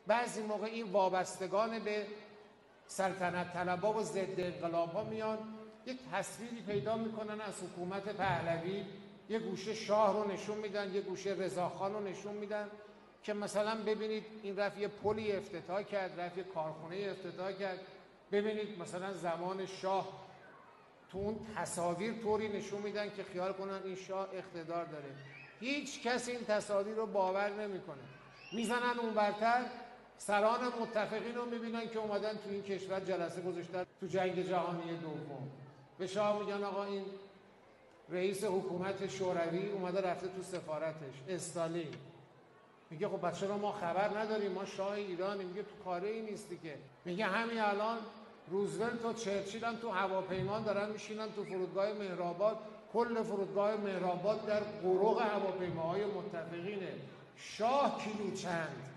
بعضی موقع این وابستگان به سلطنت طلبا و ضد انقلاب‌ها میان یک تصویری پیدا میکنن از حکومت پهلوی، یه گوشه شاه رو نشون میدن، یه گوشه رضاخان رو نشون میدن که مثلا ببینید این رفت یه پلی افتتاح کرد، رفت یه کارخونه افتتاح کرد، ببینید مثلا زمان شاه تو اون تصاویر طوری نشون میدن که خیال کنن این شاه اقتدار داره. هیچ کس این تصاویر رو باور نمیکنه. میزنن اون برتر سران متفقین رو میبینن که اومدن تو این کشور جلسه گذاشتن تو جنگ جهانی دوم. به شاه میگن آقا این رئیس حکومت شوروی اومده رفته تو سفارتش. استالین میگه خب بچه رو ما خبر نداریم، ما شاه ایرانی. میگه تو کاره ای نیستی که. میگه همین الان روزولت و چرچیل هم تو هواپیمان دارن میشینن تو فرودگاه مهرآباد، کل فرودگاه مهرآباد در قرق هواپیماهای متفقینه. شاه کیلو چند